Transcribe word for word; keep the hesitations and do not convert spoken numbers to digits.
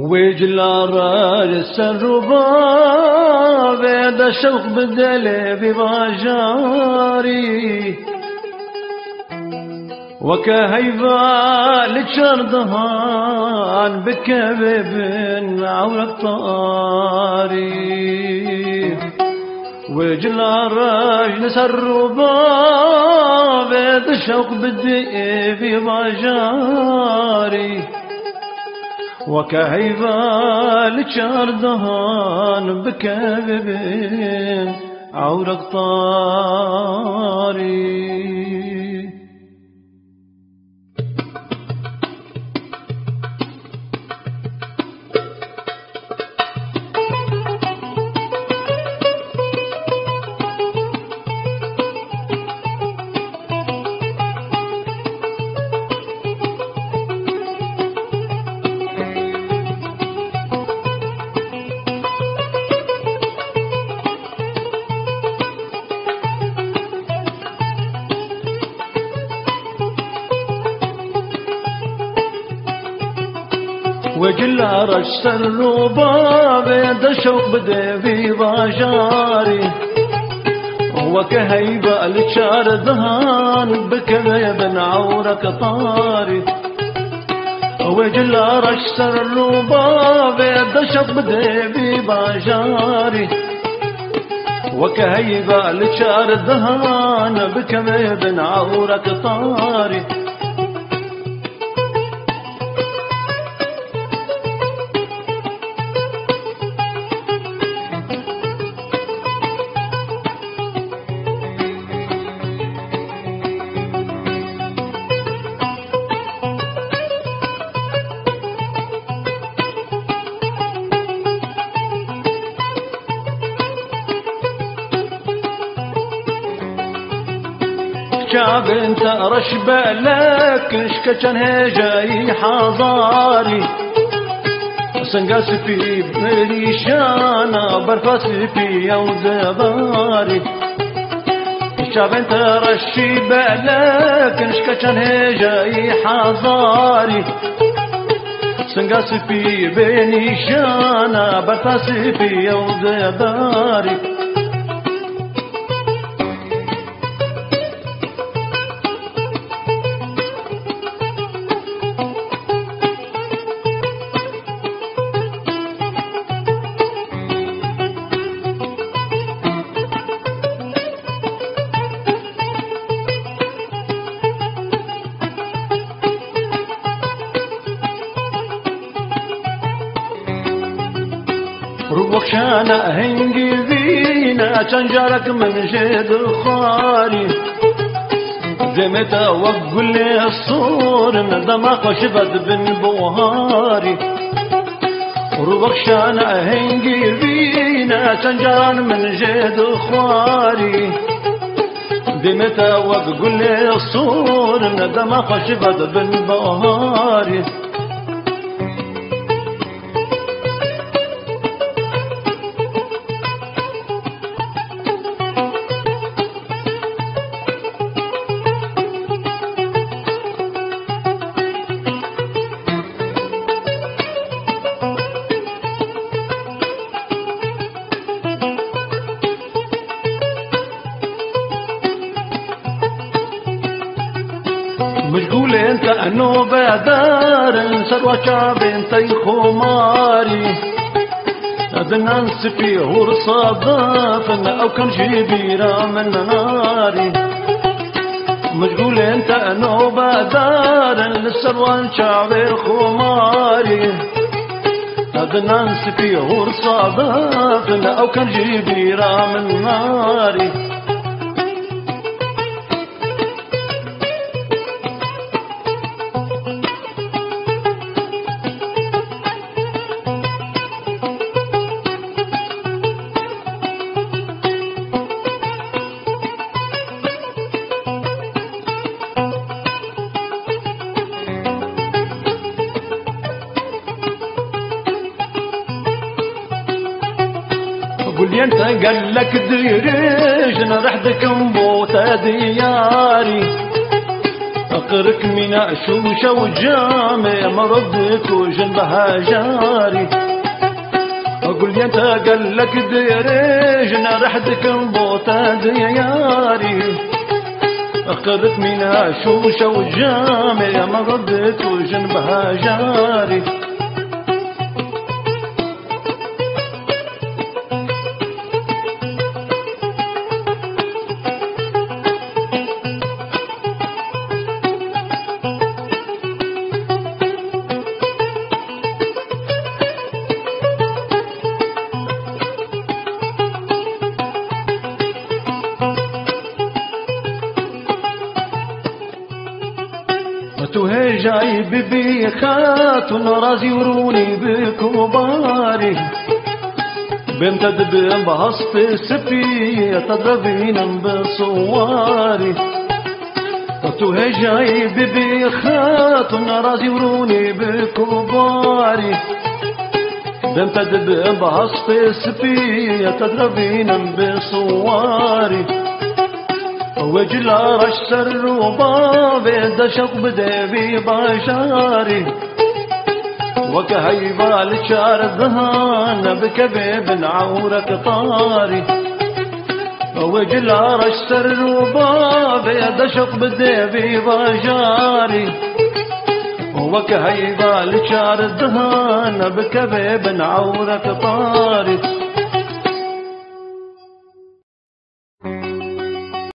ويجل راجس الرباب هذا شوق بدلي بباجاري وكهيبة لتشردهان بكبب عورك طاري ويجل راجس الرباب هذا شوق بدلي بباجاري وكهيبة لتشردهان بكبب عورك طاري. وجل رش الرباب يد شوق بدي في باجاري وكهيبة لتشاردهان بكذب عورك طاري وجل رش الرباب يد شوق بدي في باجاري وكهيبة لتشاردهان بكذب عورك طاري شاب انت رش بالك شكشن هجاي حضاري سنقاس في بريشانا برفاس في يوم زباري شاب انت رش بالك شكشن هجاي حضاري سنقاس في بريشانا برفاس في يوم زباري روخشانا هنجي فينا تنجرك من جد خاري زمتا وقل لي الصور ندمق شبد بن بوهاري روخشانا هنجي فينا تنجرك من جد خاري زمتا وقل لي الصور ندمق شبد بن بوهاري مشغول انت انو بدار سروى شعب انت خماري ادنان سفي هور صدافن او كان جبيرا من ناري مشغول انت انو بدار سروى شعب خماري ادنان سفي هور صدافن او كان جبيرا من ناري قولي انت قال لك ديريش نرحدك مبوتا دياري أخرك من أشوشة وجامع مردك وجنبها جاري أقول لي أنت قال لك ديريج أنا رحتك مبوطة دياري أخرك من أشوشة وجامع مردك وجنبها جاري توهي جاي ببي خاتون رازي وروني بكباري بنت دبن بهصت سفي تضربين بصواري توهي جاي ببي خاتون رازي وروني بكباري بنت دبن بهصت سفي تضربين بصواري وجل رش سر وبابي دشق بدبي بشاري وكهي بالشار الذهان بكبيب عورك طاري وجل رش سر وبابي دشق بدبي بشاري وكهي بالشار الذهان بكبيب عورك طاري